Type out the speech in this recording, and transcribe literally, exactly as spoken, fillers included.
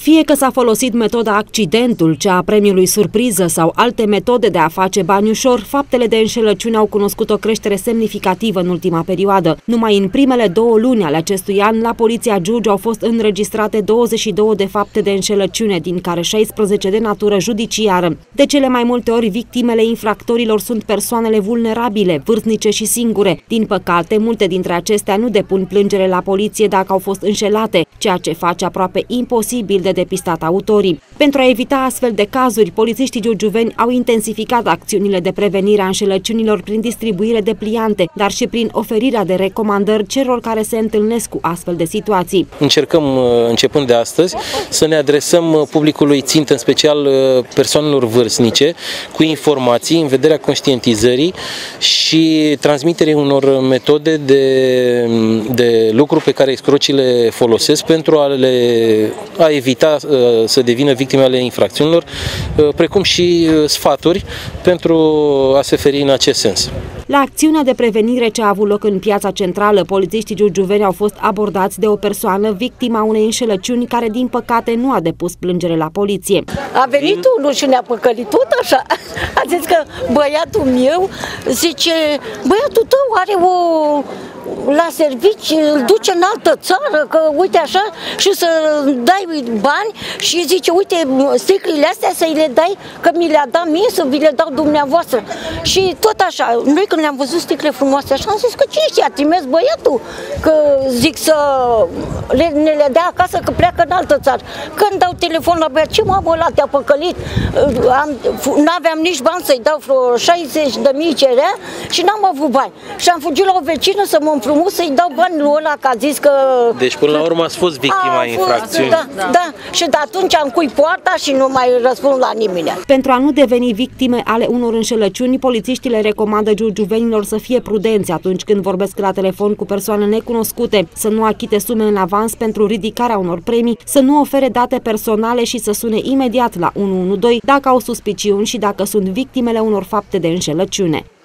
Fie că s-a folosit metoda accidentul, cea a premiului surpriză sau alte metode de a face bani ușor, faptele de înșelăciune au cunoscut o creștere semnificativă în ultima perioadă. Numai în primele două luni ale acestui an, la Poliția Giurgiu au fost înregistrate douăzeci și două de fapte de înșelăciune, din care șaisprezece de natură judiciară. De cele mai multe ori, victimele infractorilor sunt persoanele vulnerabile, vârstnice și singure. Din păcate, multe dintre acestea nu depun plângere la poliție dacă au fost înșelate, ceea ce face aproape imposibil de depistat autorii. Pentru a evita astfel de cazuri, polițiștii giurgiuveni au intensificat acțiunile de prevenire a înșelăciunilor prin distribuire de pliante, dar și prin oferirea de recomandări celor care se întâlnesc cu astfel de situații. Încercăm, începând de astăzi, să ne adresăm publicului țintă, în special persoanelor vârstnice, cu informații în vederea conștientizării și transmiterii unor metode de, de lucru pe care escrocii le folosesc pentru a, le, a evita să devină victime ale infracțiunilor, precum și sfaturi pentru a se feri în acest sens. La acțiunea de prevenire ce a avut loc în Piața Centrală, polițiștii giurgiuveni au fost abordați de o persoană victima unei înșelăciuni care, din păcate, nu a depus plângere la poliție. A venit unul și ne-a păcălit tot așa. A zis că băiatul meu, zice, băiatul tău are o... la servici, îl duce în altă țară, că uite așa, și să dai bani și zice, uite, sticlele astea să-i le dai, că mi le-a dat mie, să vi le dau dumneavoastră. Și tot așa, noi când le-am văzut sticle frumoase așa, am zis că cine știe, a trimis băiatul, că zic să le, ne le dea acasă, că pleacă în altă țară. Când dau telefon la băiat, ce mamă, ăla te-a păcălit? N-aveam nici bani să-i dau vreo șaizeci de mii cerea și n-am avut bani. Și am fugit la o vecină să mă împrumut să-i dau banii lui ăla, că a zis că... Deci până la urmă ați fost victima infracțiunii. Da, da, da. Și de atunci am cui poarta și nu mai răspund la nimeni. Pentru a nu deveni victime ale unor înșelăciuni, polițiștii le recomandă giurgiuvenilor să fie prudenți atunci când vorbesc la telefon cu persoane necunoscute, să nu achite sume în avans pentru ridicarea unor premii, să nu ofere date personale și să sune imediat la unu unu doi dacă au suspiciuni și dacă sunt victimele unor fapte de înșelăciune.